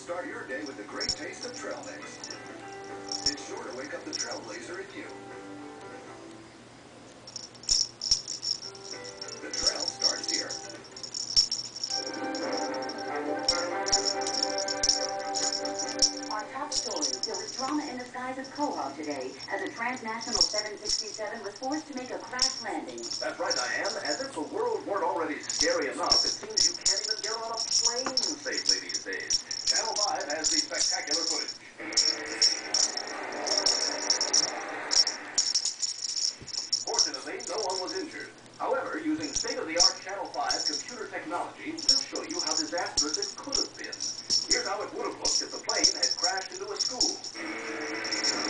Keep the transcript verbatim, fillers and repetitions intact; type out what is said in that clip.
Start your day with the great taste of trail mix. It's sure to wake up the trailblazer in you. The trail starts here. Our top story, there was drama in the skies of Quahog today as a transnational seven sixty-seven was forced to make a crash landing. That's right, Diane. As if the world weren't already scary enough, it seems you can't even get on a plane safely these days. Channel five has the spectacular footage. Fortunately, no one was injured. However, using state-of-the-art Channel five computer technology, we'll show you how disastrous it could have been. Here's how it would have looked if the plane had crashed into a school.